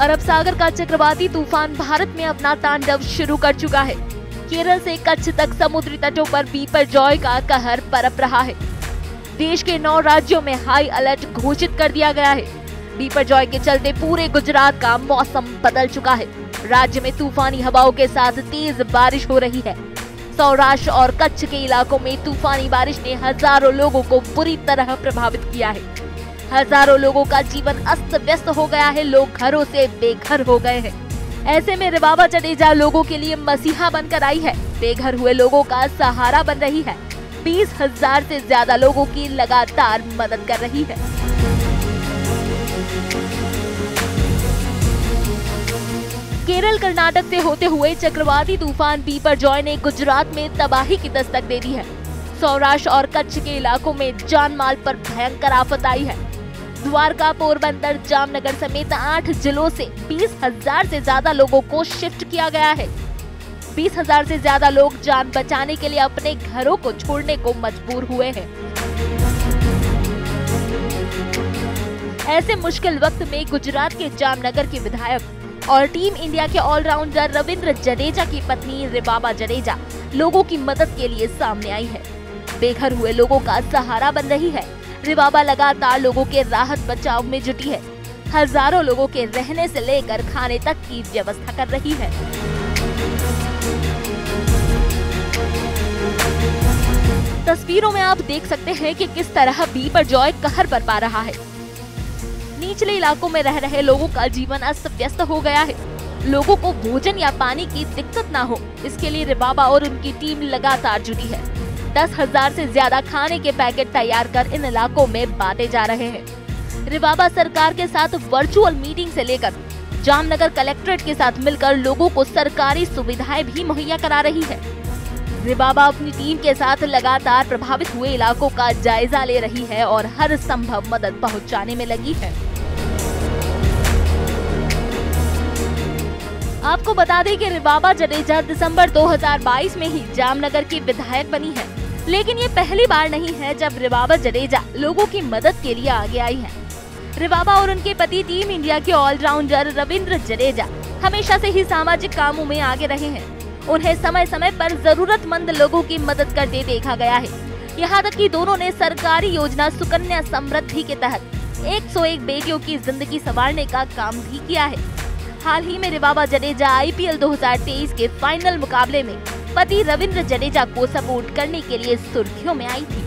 अरब सागर का चक्रवाती तूफान भारत में अपना तांडव शुरू कर चुका है। केरल से कच्छ तक समुद्री तटों पर बिपरजॉय का कहर बरप रहा है। देश के 9 राज्यों में हाई अलर्ट घोषित कर दिया गया है। बिपरजॉय के चलते पूरे गुजरात का मौसम बदल चुका है। राज्य में तूफानी हवाओं के साथ तेज बारिश हो रही है। सौराष्ट्र और कच्छ के इलाकों में तूफानी बारिश ने हजारों लोगों को बुरी तरह प्रभावित किया है। हजारों लोगों का जीवन अस्त व्यस्त हो गया है। लोग घरों से बेघर हो गए हैं। ऐसे में रिबाबा जडेजा लोगों के लिए मसीहा बनकर आई है। बेघर हुए लोगों का सहारा बन रही है। 20,000 से ज्यादा लोगों की लगातार मदद कर रही है। केरल कर्नाटक से होते हुए चक्रवाती तूफान बिपरजॉय ने गुजरात में तबाही की दस्तक दे दी है। सौराष्ट्र और कच्छ के इलाकों में जान माल पर भयंकर आफत आई है। द्वारका, पोरबंदर, जामनगर समेत 8 जिलों से 20,000 से ज्यादा लोगों को शिफ्ट किया गया है। 20,000 से ज्यादा लोग जान बचाने के लिए अपने घरों को छोड़ने को मजबूर हुए हैं। ऐसे मुश्किल वक्त में गुजरात के जामनगर के विधायक और टीम इंडिया के ऑलराउंडर रविंद्र जडेजा की पत्नी रिबाबा जडेजा लोगों की मदद के लिए सामने आई है। बेघर हुए लोगों का सहारा बन रही है। रिबाबा लगातार लोगों के राहत बचाव में जुटी है। हजारों लोगों के रहने से लेकर खाने तक की व्यवस्था कर रही है। तस्वीरों में आप देख सकते हैं कि किस तरह बिपरजॉय कहर बरपा रहा है। निचले इलाकों में रह रहे लोगों का जीवन अस्त व्यस्त हो गया है। लोगों को भोजन या पानी की दिक्कत ना हो, इसके लिए रिबाबा और उनकी टीम लगातार जुटी है। 10,000 से ज्यादा खाने के पैकेट तैयार कर इन इलाकों में बांटे जा रहे हैं। रिबाबा सरकार के साथ वर्चुअल मीटिंग से लेकर जामनगर कलेक्ट्रेट के साथ मिलकर लोगों को सरकारी सुविधाएं भी मुहैया करा रही है। रिबाबा अपनी टीम के साथ लगातार प्रभावित हुए इलाकों का जायजा ले रही है और हर संभव मदद पहुंचाने में लगी है। आपको बता दें कि रिबाबा जडेजा दिसंबर 2022 में ही जामनगर की विधायक बनी है, लेकिन ये पहली बार नहीं है जब रिबाबा जडेजा लोगों की मदद के लिए आगे आई है। रिबाबा और उनके पति टीम इंडिया के ऑलराउंडर रविंद्र जडेजा हमेशा से ही सामाजिक कामों में आगे रहे हैं। उन्हें समय समय पर जरूरतमंद लोगों की मदद करते देखा गया है। यहाँ तक कि दोनों ने सरकारी योजना सुकन्या समृद्धि के तहत 101 बेटियों की जिंदगी संवारने का काम भी किया है। हाल ही में रिबाबा जडेजा IPL 2023 के फाइनल मुकाबले में पति रविंद्र जडेजा को सपोर्ट करने के लिए सुर्खियों में आई थी।